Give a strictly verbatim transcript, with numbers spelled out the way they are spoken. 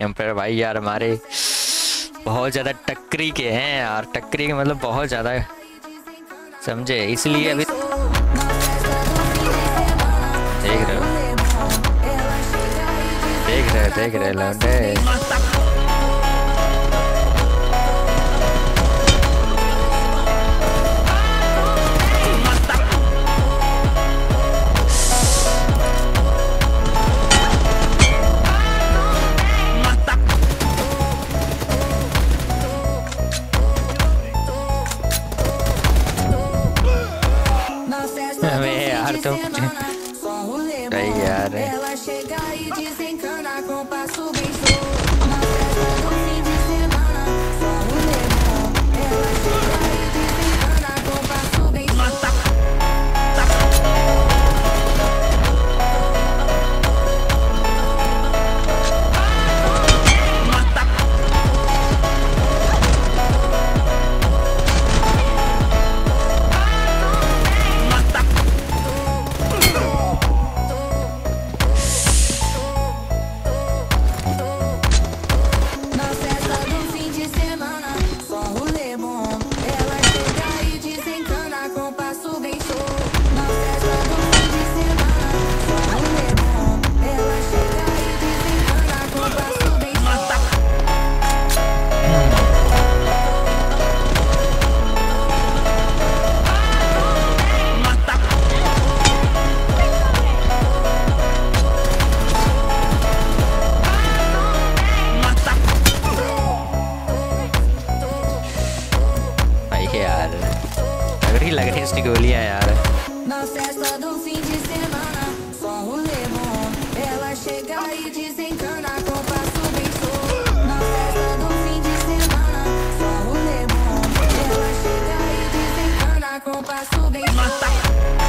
एम्पायर भाई यार हमारे बहुत ज़्यादा टक्करी के हैं यार, टक्करी के मतलब बहुत ज़्यादा, समझे, इसलिए अभी देख रहे हो, देख रहे देख रहे लौंडे। यार तो सही यार है। यार लग रही लग रही इसकी गोलियां यार। Na festa do fim de semana, só um lemon. Ela chega e desencana com passo bem solto. Na festa do fim de semana, só um lemon. Ela chega e desencana com passo bem solto.